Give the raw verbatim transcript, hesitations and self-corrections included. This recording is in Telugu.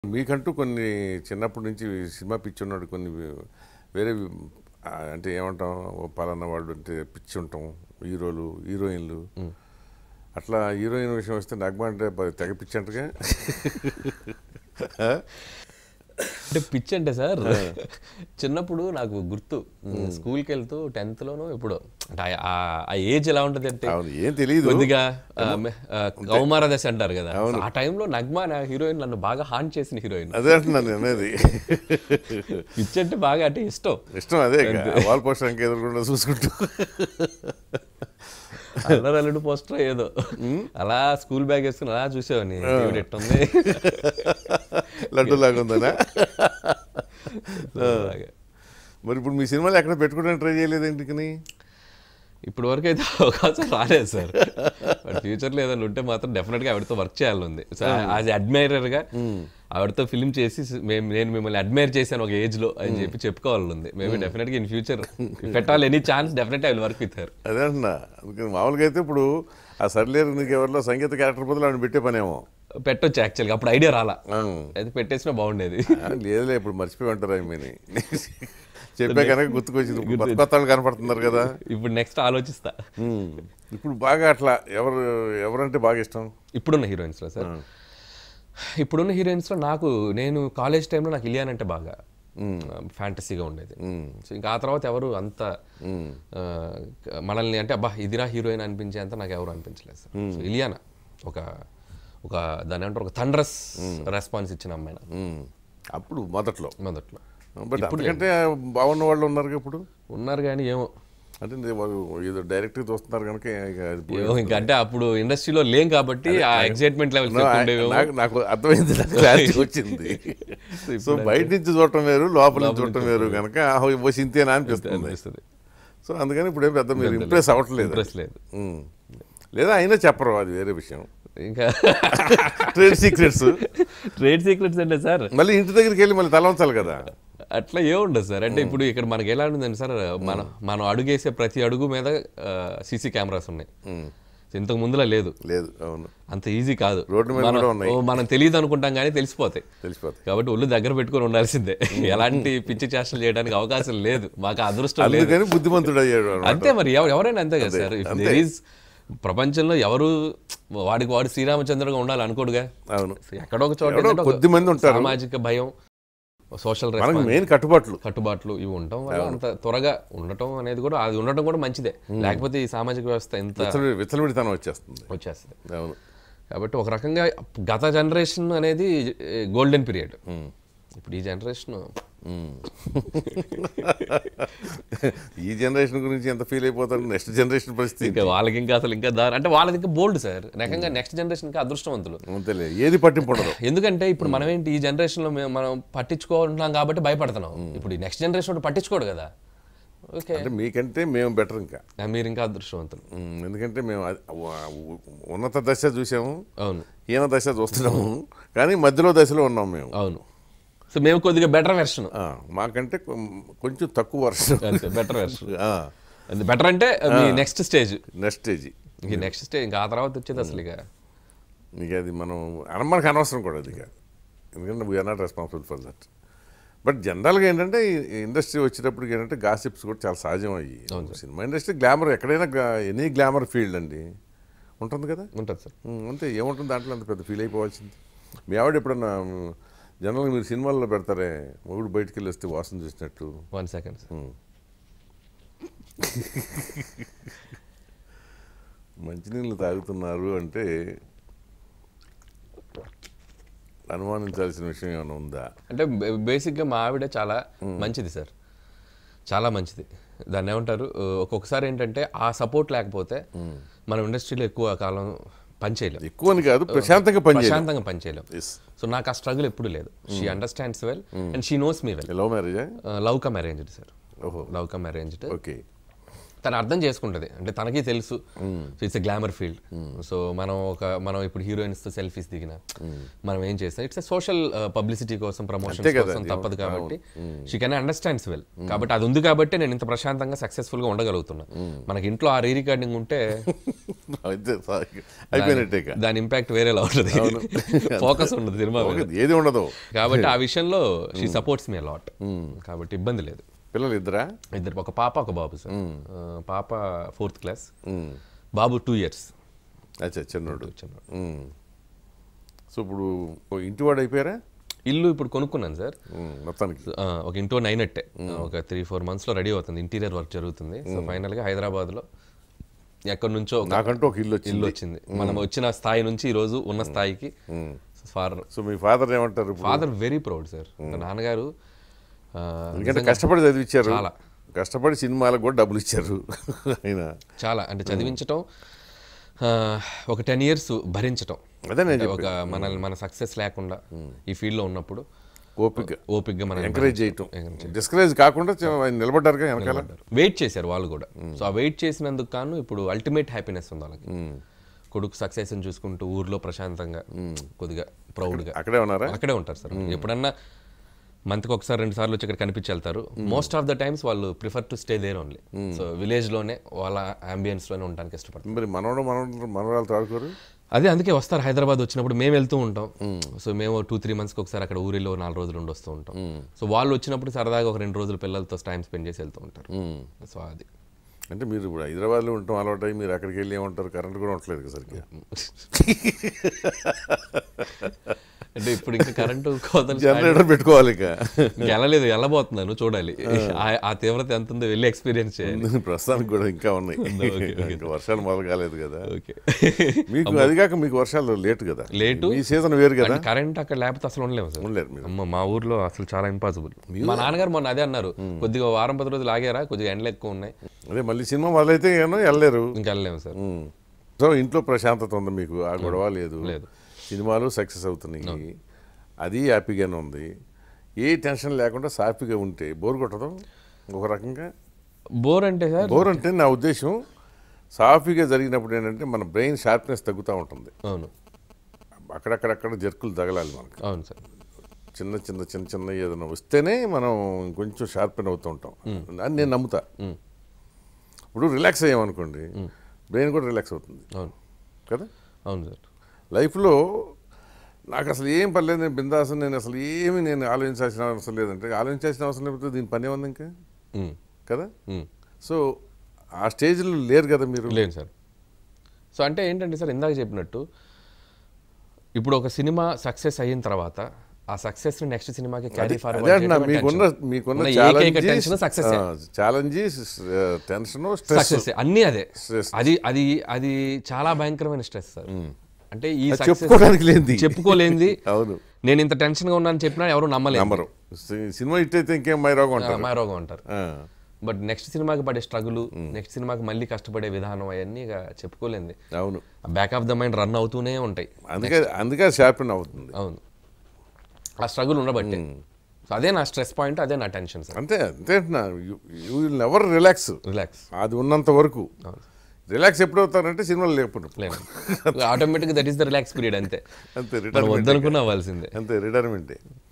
మీకంటూ కొన్ని చిన్నప్పటి నుంచి సినిమా పిచ్చి ఉన్నాడు కొన్ని వేరే అంటే ఏమంటాం పలానా వాళ్ళు అంటే పిచ్చి ఉంటాం హీరోలు హీరోయిన్లు అట్లా హీరోయిన్ విషయం వస్తే నగ్మ అంటే తెగ పిచ్చి అంటగా అంటే పిచ్చి అంటే సార్ చిన్నప్పుడు నాకు గుర్తు స్కూల్కి వెళ్తూ టెన్త్లోనూ ఇప్పుడు అంటే ఆ ఏజ్ ఎలా ఉంటుంది అంటే ఏం తెలియదు కొద్దిగా కౌమార దశ అంటారు కదా ఆ టైంలో నగ్మా నా హీరోయిన్ నన్ను బాగా హాంట్ చేసిన హీరోయిన్. అదే అంటున్నాను అనేది పిచ్చి అంటే బాగా అంటే ఇష్టం ఇష్టం అదే వాల్ పోస్టర్ ఇంకా ఎదురుకుండా చూసుకుంటూ అల్లరి అల్లుడు పోస్టర్ ఏదో అలా స్కూల్ బ్యాగ్ వేసుకుని అలా చూసేవాడిని ఎట్టుంది లడ్డు లాగా ఉందనా. మరి ఇప్పుడు మీ సినిమాలు ఎక్కడ పెట్టుకోవడానికి ట్రై చేయలేదు ఇంటికి? ఇప్పటి వరకు అయితే అవకాశం రాలేదు సార్. బట్ ఫ్యూచర్లో ఏదైనా ఉంటే మాత్రం డెఫినెట్గా ఆవిడతో వర్క్ చేయాలని ఉంది. సో యాజ్ అడ్మైరర్గా ఆవిడతో ఫిల్మ్ చేసి మేము నేను మిమ్మల్ని అడ్మైర్ చేశాను ఒక ఏజ్లో అని చెప్పి చెప్పుకోవాలని ఉంది. మేబీ డెఫినెట్గా ఇన్ ఫ్యూచర్ పెట్టాలి ఎనీ ఛాన్స్ డెఫినెట్గా I will work with her. అదే అంటున్నా మామూలుగా అయితే ఇప్పుడు ఆ సర్లేరు నీకు ఎవరిలో సంగీత క్యారెక్టర్ బదులు ఆవిడ పెట్టే పనేమో పెట్టొచ్చు యాక్చువల్గా. అప్పుడు ఐడియా రాలా, అయితే పెట్టేసినా బాగుండేది. లేదులే ఇప్పుడు మర్చిపోయి ఉంటారు ఆమెని చెప్పే కనుక గుర్తుకొచ్చింది. కొత్త కొత్త వాళ్ళు కనపడుతున్నారు కదా ఇప్పుడు నెక్స్ట్ ఆలోచిస్తా. ఇప్పుడు బాగా అట్లా ఎవరు ఎవరంటే బాగా ఇష్టం ఇప్పుడున్న హీరోయిన్స్లో సార్? ఇప్పుడున్న హీరోయిన్స్లో నాకు నేను కాలేజ్ టైంలో నాకు ఇలియాన్ అంటే బాగా ఫ్యాంటసీగా ఉండేది. సో ఇంకా ఆ తర్వాత ఎవరు అంత మనల్ని అంటే అబ్బా ఇదిరా హీరోయిన్ అనిపించే అంత నాకు ఎవరు అనిపించలేదు సార్. సో ఇలియానా ఒక ఒక దాని అంటే ఒక థండరస్ రెస్పాన్స్ ఇచ్చిన అమ్మాయి అప్పుడు మొదట్లో మొదట్లో బట్ ఎందుకంటే బాగున్న వాళ్ళు ఉన్నారు ఇప్పుడు ఉన్నారు కానీ ఏమో అంటే ఏదో డైరెక్ట్గా చూస్తున్నారు కనుక ఇంకా అంటే అప్పుడు ఇండస్ట్రీలో లేం కాబట్టి ఆ ఎక్సైట్మెంట్ లెవెల్ నాకు అర్థమైంది, క్లారిటీ వచ్చింది. సో బయట నుంచి చూడటం వేరు లోపల నుంచి చూడటం వేరు కనుక సింతేనా అనిపిస్తుంది. సో అందుకని ఇప్పుడు ఏం పెద్ద మీరు ఇంప్రెస్ అవ్వట్లేదు లేదు లేదా అయినా చెప్పరు, అది వేరే విషయం. ఇంకా ట్రేడ్ సీక్రెట్స్ ట్రేడ్ సీక్రెట్స్ అంటే సార్ మళ్ళీ ఇంటి దగ్గరికి వెళ్ళి మళ్ళీ తలవంచాలి కదా. అట్లా ఏముండదు సార్. అంటే ఇప్పుడు ఇక్కడ మనకి ఎలా ఉంటుందండి సార్, మనం మనం అడుగేసే ప్రతి అడుగు మీద సీసీ కెమెరాస్ ఉన్నాయి. ఇంతకు ముందులా లేదు లేదు అవును అంత ఈజీ కాదు. రోడ్డు మీద ఉన్నాయి, మనం తెలియదు అనుకుంటాం కానీ తెలిసిపోతాయి తెలిసిపోతాయి కాబట్టి ఒళ్ళు దగ్గర పెట్టుకొని ఉండాల్సిందే. ఎలాంటి పిచ్చి చేష్టలు చేయడానికి అవకాశం లేదు, మాకు అదృష్టం లేదు. బుద్ధిమంతుడు అయ్యాడు అంతే మరి, ఎవరైనా అంతే కదా సార్. ఇఫ్ ప్రపంచంలో ఎవరు వాడికి వాడు శ్రీరామచంద్రుడుగా ఉండాలి అనుకోడుగా. అవును ఎక్కడో ఒక చోట కొద్ది మంది ఉంటారు. సామాజిక భయం, సోషల్ మెయిన్ కట్టుబాట్లు కట్టుబాట్లు ఇవి ఉండటం వల్ల అంత త్వరగా ఉండటం అనేది కూడా అది ఉండటం కూడా మంచిదే. లేకపోతే ఈ సామాజిక వ్యవస్థ ఎంత విచ్చలవిడితనం వచ్చేస్తుంది వచ్చేస్తుంది. అవును కాబట్టి ఒక రకంగా గత జనరేషన్ అనేది గోల్డెన్ పీరియడ్. ఇప్పుడు ఈ జనరేషన్ ఈ జనరేషన్ గురించి ఎంత ఫీల్ అయిపోతారు నెక్స్ట్ జనరేషన్ పరిస్థితి. ఇంకా వాళ్ళకి ఇంకా అసలు ఇంకా దారి అంటే వాళ్ళది ఇంకా బోల్డ్ సార్. రకంగా నెక్స్ట్ జనరేషన్ ఇంకా అదృష్టవంతులు. అంతేలే, ఏది పట్టింపడదు. ఎందుకంటే ఇప్పుడు మనం ఏంటి ఈ జనరేషన్లో మనం పట్టించుకుంటున్నాం కాబట్టి భయపడుతున్నాం. ఇప్పుడు ఈ నెక్స్ట్ జనరేషన్ పట్టించుకోడు కదా. ఓకే అంటే మీకంటే మేము బెటర్, ఇంకా మీరు ఇంకా అదృష్టవంతులు. ఎందుకంటే మేము ఉన్నత దశ చూసాము, అవును హీన దశ చూస్తున్నాము, కానీ మధ్యలో దశలో ఉన్నాం మేము. అవును, సో మేము కొద్దిగా బెటర్ వెర్షన్, మాకంటే కొంచెం తక్కువ వెర్షన్, బెటర్ వెర్షన్. బెటర్ అంటే మీ నెక్స్ట్ స్టేజ్ నెక్స్ట్ స్టేజ్ ఈ నెక్స్ట్ స్టేజ్ ఇంకా ఆ తర్వాత వచ్చేది అసలు ఇక ఇక అది మనం మనకు అనవసరం కూడా అది. ఇక ఎందుకంటే we're not responsible for that. But జనరల్గా ఏంటంటే ఇండస్ట్రీ వచ్చేటప్పటికి ఏంటంటే గాసిప్స్ కూడా చాలా సహజం అయ్యి. సినిమా ఇండస్ట్రీ గ్లామర్ ఎక్కడైనా ఎనీ గ్లామర్ ఫీల్డ్ అండి ఉంటుంది కదా. ఉంటుంది సార్, అంతే. ఏముంటుంది దాంట్లో అంత పెద్ద ఫీల్ అయిపోవాల్సింది. మీ ఆవిడ ఎప్పుడన్నా జనరల్గా మీరు సినిమాల్లో పెడతారే మొగుడు బయటికి వెళ్ళి వస్తే వాసన చూసినట్టు, వన్ సెకండ్ మంచినీళ్ళు తాగుతున్నారు అంటే అనుమానించాల్సిన విషయం ఏమైనా ఉందా? అంటే బేసిక్గా మా ఆవిడ చాలా మంచిది సార్, చాలా మంచిది. దాన్ని ఏమంటారు, ఒక్కొక్కసారి ఏంటంటే ఆ సపోర్ట్ లేకపోతే మనం ఇండస్ట్రీలో ఎక్కువ కాలం పనిచేయలేం. ఎక్కువ అని కాదు, ప్రశాంతంగా పని ప్రశాంతంగా పనిచేయలేం. సో నాకు ఆ స్ట్రగుల్ ఎప్పుడు లేదు. She understands well and she knows me well. Love marriage? Love come arranged sir. ఓహో, లవ్ కమ్ అరేంజ్డ్. ఓకే. తను అర్థం చేసుకుంటుంది, అంటే తనకి తెలుసు so it's a glamour field. So మనం ఒక మనం ఇప్పుడు హీరోయిన్స్తో సెల్ఫీస్ దిగిన మనం ఏం చేస్తాం, ఇట్స్ ఎ సోషల్ పబ్లిసిటీ కోసం, ప్రమోషన్ కోసం తప్పదు కాబట్టి షీ కెన్ అండర్స్టాండ్స్ వెల్. కాబట్టి అది ఉంది కాబట్టి నేను ఇంత ప్రశాంతంగా సక్సెస్ఫుల్గా ఉండగలుగుతున్నా. మనకి ఇంట్లో ఆ రీ రికార్డింగ్ ఉంటే దాని ఇంపాక్ట్ వేరేలా ఉంటుంది, ఫోకస్ ఉండదు సినిమా ఏది ఉండదు. కాబట్టి ఆ విషయంలో షీ సపోర్ట్స్ మీ లాట్, కాబట్టి ఇబ్బంది లేదు. పిల్లలు ఇద్దరా? ఇద్దరు, ఒక పాప ఒక బాబు సార్. పాప ఫోర్త్ క్లాస్, బాబు టూ ఇయర్స్. అచ్చా, చిన్నోడు చిన్నోడు. సో ఇప్పుడు ఇంటి వాడు అయిపోయారా? ఇల్లు ఇప్పుడు కొనుక్కున్నాను సార్ మొత్తానికి. ఒక ఇంటో నైనట్టే, ఒక త్రీ ఫోర్ మంత్స్లో రెడీ అవుతుంది, ఇంటీరియర్ వర్క్ జరుగుతుంది. సో ఫైనల్గా హైదరాబాద్లో ఎక్కడి నుంచో నాకంటూ ఒక ఇల్లు ఇల్లు వచ్చింది. మనం వచ్చిన స్థాయి నుంచి ఈ రోజు ఉన్న స్థాయికి. ఫాదర్ సో మీ ఫాదర్ ఏమంటారు? Father very proud sir. నాన్నగారు ఎందుకంటే కష్టపడి చదివించారు, చాలా కష్టపడి సినిమాలకు కూడా డబ్బులు ఇచ్చారు ఆయన. చాలా అంటే చదివించటం, ఒక టెన్ ఇయర్స్ భరించటం, అదే ఒక మనల్ని మన సక్సెస్ లేకుండా ఈ ఫీల్డ్లో ఉన్నప్పుడు ఓపిక ఓపికగా మనం ఎంకరేజ్ చేయటం, డిస్కరేజ్ కాకుండా నిలబడ్డారు, వెనకాల వెయిట్ చేశారు వాళ్ళు కూడా. సో ఆ వెయిట్ చేసినందుకు కాను ఇప్పుడు అల్టిమేట్ హ్యాపీనెస్ ఉంది వాళ్ళకి. కొడుకు సక్సెస్ చూసుకుంటూ ఊర్లో ప్రశాంతంగా కొద్దిగా ప్రౌడ్గా అక్కడే ఉన్నారా? అక్కడే ఉంటారు సార్. ఎప్పుడన్నా మంత్కి ఒకసారి రెండు సార్లు వచ్చి ఇక్కడ కనిపించి వెళ్తారు. మోస్ట్ ఆఫ్ ద టైమ్స్ వాళ్ళు prefer to stay there only. So విలేజ్లోనే వాళ్ళ అంబియన్స్లోనే ఉండడానికి ఇష్టపడతారు. మరి మనోడు మనోడు మనోరాలతో ఆడుకోరు? అదే అందుకే వస్తారు హైదరాబాద్ వచ్చినప్పుడు, మేము వెళ్తూ ఉంటాం. సో మేము టూ త్రీ మంత్స్కి ఒకసారి అక్కడ ఊరిలో నాలుగు రోజులు ఉండి వస్తూ ఉంటాం. సో వాళ్ళు వచ్చినప్పుడు సరదాగా ఒక రెండు రోజులు పిల్లలతో టైం స్పెండ్ చేసి వెళ్తూ ఉంటారు. సో అది అంటే మీరు ఇప్పుడు హైదరాబాద్లో ఉంటాం అలవాటు అయ్యి మీరు అక్కడికి వెళ్ళి ఏమంటారు, కరెంట్ కూడా ఉండట్లేదు కదా సరిగ్గా. అంటే ఇప్పుడు ఇంకా కరెంటు జనరేటర్ పెట్టుకోవాలి, ఇక వెళ్ళలేదు, వెళ్ళబోతున్నాను, చూడాలి ఆ తీవ్రత ఎంత ఉందో వెళ్ళి ఎక్స్పీరియన్స్ చేయాలి. ప్రస్తుతానికి కూడా ఇంకా ఉన్నాయి, ఇంకా వర్షాలు మొదలు కాలేదు కదా. మీకు అది కాక మీకు వర్షాలు లేటు కదా, లేటు ఈ సీజన్ వేరు కదా. కరెంట్ అక్కడ లేకపోతే అసలు ఉండలేము సార్. ఉండలేరు మీరు. అమ్మ మా ఊర్లో అసలు చాలా ఇంపాసిబుల్. మా నాన్నగారు మొన్న అదే అన్నారు, కొద్దిగా వారం పది రోజులు ఆగారా, కొద్దిగా ఎండలు ఎక్కువ ఉన్నాయి. అదే మళ్ళీ సినిమా మొదలైతే ఏమో వెళ్ళలేరు, ఇంకా వెళ్ళలేము సార్. సో ఇంట్లో ప్రశాంతత ఉంది మీకు, ఆ గొడవ లేదు, లేదు, సినిమాలు సక్సెస్ అవుతున్నాయి, అది హ్యాపీగానే ఉంది. ఏ టెన్షన్ లేకుండా సాఫీగా ఉంటే బోర్ కొట్టదు ఒక రకంగా. బోర్ అంటే సార్, బోర్ అంటే నా ఉద్దేశం సాఫీగా జరిగినప్పుడు ఏంటంటే మన బ్రెయిన్ షార్ప్నెస్ తగ్గుతూ ఉంటుంది. అవును, అక్కడక్కడక్కడ జర్కులు తగలాలి మనకు. అవును సార్. చిన్న చిన్న చిన్న చిన్న ఏదైనా వస్తేనే మనం కొంచెం షార్పెన్ అవుతూ ఉంటాం అని నేను నమ్ముతా. ఇప్పుడు రిలాక్స్ అయ్యామనుకోండి, బ్రెయిన్ కూడా రిలాక్స్ అవుతుంది. అవును కదా. అవును సార్. లైఫ్లో నాకు అసలు ఏం పర్లేదు, నేను బిందాసం, నేను అసలు ఏమి నేను ఆలోచించాల్సిన అవసరం లేదంటే, ఆలోచించాల్సిన అవసరం లేకపోతే దీని పని ఏముంది ఇంకా కదా. సో ఆ స్టేజ్లో లేరు కదా మీరు. లేదు సార్. సో అంటే ఏంటంటే సార్, ఇందాక చెప్పినట్టు ఇప్పుడు ఒక సినిమా సక్సెస్ అయిన తర్వాత ఆ సక్సెస్ ని నెక్స్ట్ సినిమాకి క్యారీ ఫార్వర్డ్ మీకున్న మీకున్న ఛాలెంజ్, టెన్షన్, స్ట్రెస్ అన్నీ అదే. అది అది అది చాలా భయంకరమైన స్ట్రెస్ సార్. అంటే ఈ చెప్పుకోవడానికి లేదు, చెప్పుకోలేంది. అవును, నేను ఇంత టెన్షన్ గా ఉన్నాను చెప్పినా ఎవరు నమ్మలేరు. సినిమా హిట్ అయితే ఇంకేం మైరోగం అంటారు, మైరోగం అంటారు. బట్ నెక్స్ట్ సినిమాకి పడే స్ట్రగుల్, నెక్స్ట్ సినిమాకి మళ్ళీ కష్టపడే విధానం అవన్నీ ఇక చెప్పుకోలేంది. అవును, back of the mind run అవుతూనే ఉంటాయి. అందుకే అందుకే షార్పెన్ అవుతుంది. అవును, ఆ స్ట్రగుల్ ఉండబట్టే. సో అదే నా స్ట్రెస్ పాయింట్, అదే నా టెన్షన్ సార్. అంతే అంతే you will never relax. Relax అది ఉన్నంత వరకు. రిలాక్స్ ఎప్పుడు అవుతారంటే సినిమాలు లేకపోతే ఆటోమేటిక్గా that is the relax period. అంతే, అంతే, వద్దనుకున్న అవ్వాల్సిందే. అంతే, రిటైర్మెంటే.